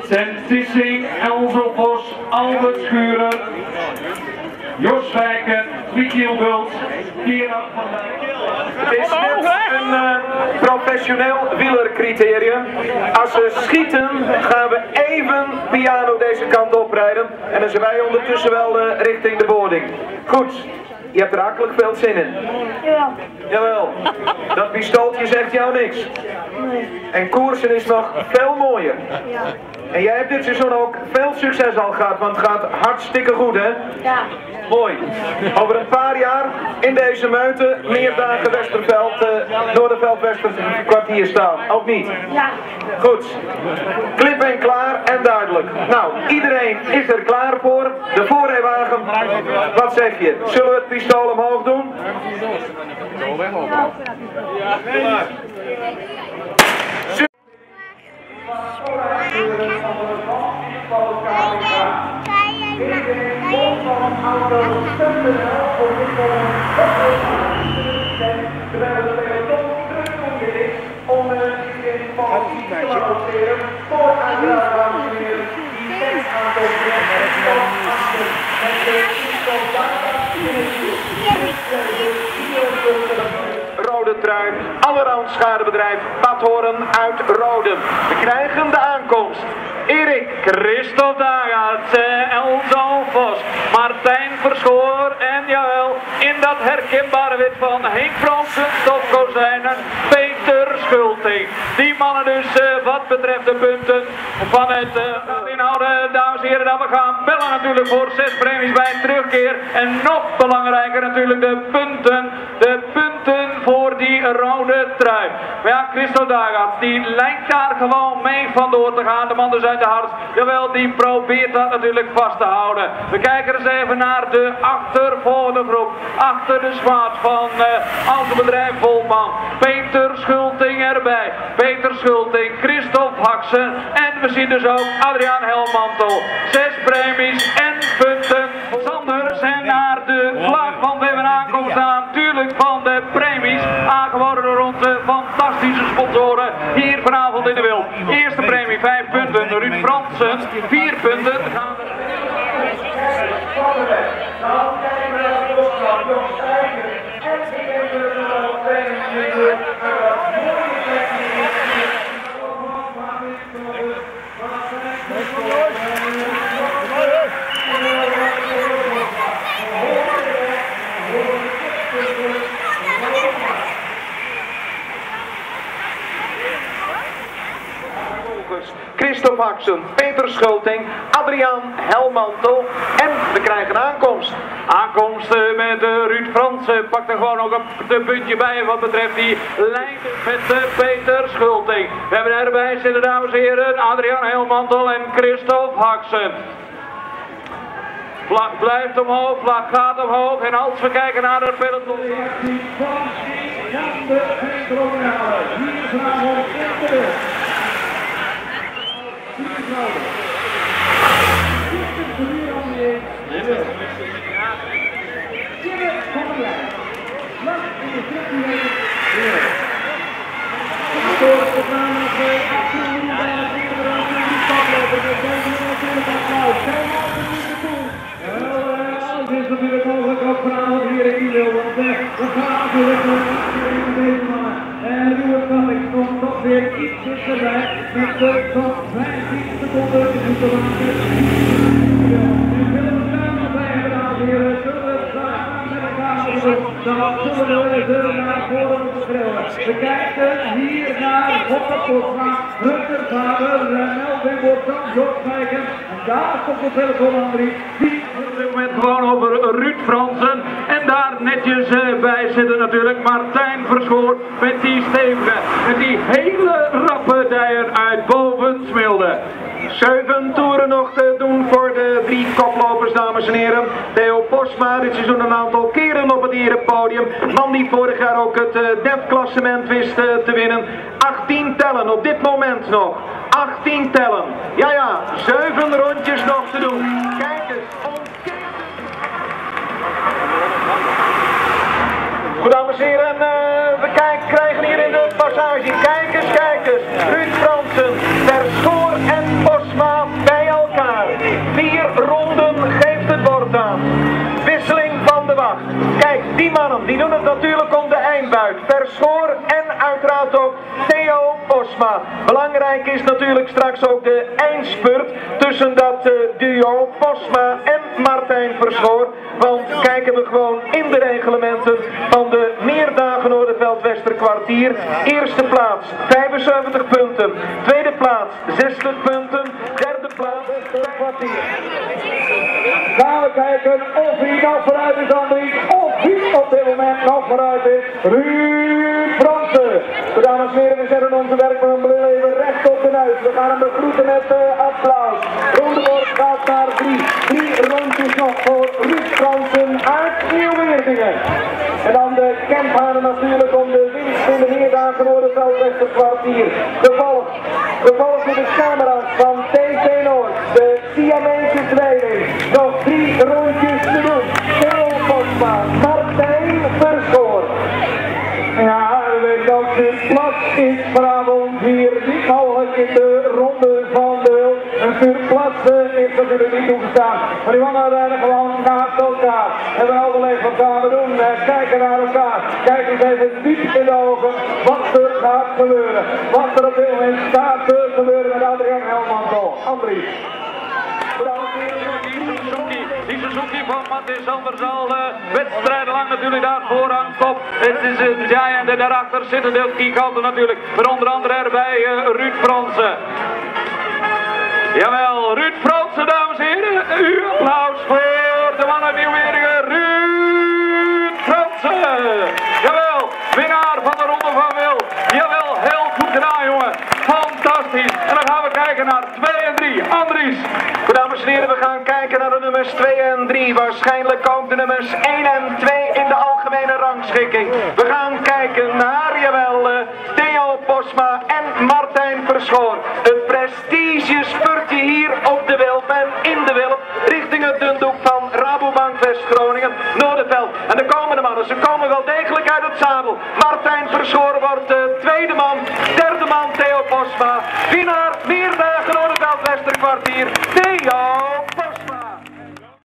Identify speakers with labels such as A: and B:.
A: Sven Tissing, Elzo Vos, Albert Schuren, Jos Wijken, Michiel Bult, Kieran van Dijk.
B: Het is net een professioneel wielercriterium. Als ze schieten gaan we even piano deze kant oprijden. En dan zijn wij ondertussen wel richting de boarding. Goed, je hebt er akelig veel zin in.
C: Jawel.
B: Jawel, dat pistooltje zegt jou niks.
C: Nee.
B: En koersen is nog veel mooier.
C: Ja.
B: En jij hebt dit seizoen ook veel succes al gehad, want het gaat hartstikke goed, hè?
C: Ja.
B: Mooi. Over een paar jaar in deze meute meer dagen Westerveld, Noorderveld Westerkwartier staan. Ook niet?
C: Ja.
B: Goed. Klip en klaar en duidelijk. Nou, iedereen is er klaar voor. De voorrijwagen. Wat zeg je? Zullen we het pistool omhoog doen?
C: Ja.
B: Rode trui, Allerhand Schadebedrijf, Badhoorn uit Roden. We krijgen de aankomst. Erik,
D: Christophe Dagaerts, Elzo Vos, Martijn Verschoor en jawel, in dat herkenbare wit van Henk Fransen, Stopkozijnen, Peter Schulting. Die mannen dus wat betreft de punten van het inhouden, dames en heren, dat we gaan bellen natuurlijk voor 6 premies bij terugkeer. En nog belangrijker natuurlijk de punten voor die rode trui. Maar ja, Christophe Dagaerts, die lijkt daar gewoon mee vandoor te gaan. De man dus uit de hart, jawel, die probeert dat natuurlijk vast te houden. We kijken eens even naar de achtervolgende groep. Achter de zwaard van autobedrijf Volman. Peter Schulting erbij. Peter Schulting, Christophe Haksen. En we zien dus ook Adriaan Helmantel. 6 premies en punten. Sanders en naar de vlag, want we hebben aankomst aan natuurlijk van de premies. Aangeboden door onze fantastische sponsoren hier vanavond in de Wild. Eerste premie 5 punten, Ruud Fransen 4 punten.
B: Christophe Haksen, Peter Schulting, Adriaan Helmantel en we krijgen aankomst.
D: Aankomst met Ruud Fransen, pakt er gewoon ook een puntje bij wat betreft die lijn met Peter Schulting. We hebben erbij zitten, dames en heren, Adriaan Helmantel en Christophe Haksen. Vlag blijft omhoog, vlag gaat omhoog en als we kijken naar het peloton.
A: Het is natuurlijk mogelijk ook vanavond hier in Kiel, want we gaan natuurlijk nog deze mannen. En Ruud Cummings komt toch weer iets dichterbij met de top 15 seconden in de laatste. En willen we samen blijven, dames en heren, zullen we samen met elkaar doen, dan zullen we de naar voren schreeuwen. We kijken hier naar Hoppe Posma, Rutger Faber, Melvin Bortam, Jos Wijken. En daar komt de peloton Andries.
D: Op dit moment gewoon over Ruud Fransen en daar netjes bij zitten natuurlijk Martijn Verschoor met die stevige, met die hele rappe dijer uit Bovensmilde.
B: 7 toeren nog te doen voor de 3 koplopers, dames en heren. Theo Posma, dit seizoen een aantal keren op het erepodium. Man die vorig jaar ook het DEF-klassement wist te winnen. 18 tellen op dit moment nog. 18 tellen. Ja, 7 rondjes nog te doen. Kijk eens. Goed, dames en heren, we krijgen hier in de passage. Kijk eens. Ruud Fransen, Verschoor en Posma ronden geeft het bord aan. Wisseling van de wacht. Kijk, die mannen die doen het natuurlijk om de eindbuit. Verschoor en uiteraard ook Theo Posma. Belangrijk is natuurlijk straks ook de eindspurt tussen dat duo Posma en Martijn Verschoor. Want kijken we gewoon in de reglementen van de Meerdagen Noorderveld-Westerkwartier. Eerste plaats 75 punten. Tweede plaats 60 punten. Derde plaats kwartier.
A: Gaan we kijken of hij nog vooruit is, Andries. Of wie op dit moment nog vooruit is. Ruud Fransen. De dames en heren, we zetten onze werkman even recht op de neus. We gaan hem begroeten met applaus. Rondebord gaat naar 3 rondjes nog voor Ruud Fransen uit Nieuw-Weerdingen. En dan de Kemphanen natuurlijk om de winst in de Meerdagen Noorderveld-Westerkwartier. Gevolgd door de camera's van TV Noord. De Siamese tweeling. Nog 3 rondjes te doen. Theo Posma, Martijn Verschoor. Ja, we weten dat de plaats is vanavond hier niet mogelijk in de ronde van de wil. Een vuurplaats is natuurlijk niet toegestaan. Maar die mannen rijden gewoon naast elkaar. Hebben overlegd wat gaan we doen. Kijken naar elkaar. Kijken eens even diep in de ogen wat er gaat gebeuren. Wat er op dit moment staat te gebeuren met Adriaan Helman. Andries.
D: Die Suzuki van Mathis Anders al wedstrijden lang natuurlijk daar vooraan kop. Het is een Giant en daarachter zitten de giganten natuurlijk. Maar onder andere erbij Ruud Fransen. Jawel, Ruud Fransen, dames en heren. Uw applaus voor de man uit Nieuw-Weerdingen, Ruud Fransen. Jawel, winnaar van de Ronde van Wil. Jawel, heel goed gedaan, jongen. Fantastisch. En dan gaan we kijken naar 2 en 3. Andries.
B: Dames en heren, we gaan kijken naar de nummers 2 en 3. Waarschijnlijk ook de nummers 1 en 2 in de algemene rangschikking. We gaan kijken naar, jawel, Theo Posma en Martijn Verschoor. Een prestigespurtje hier op de Wilp en in de Wilp richting het dundoek van Rabobank West-Groningen, Noorderveld. En de komende mannen, ze komen wel degelijk uit het zadel. Martijn Verschoor wordt de tweede man, derde man Theo Posma. Winnaar Meerdagen Noorderveld Westerkwartier, Theo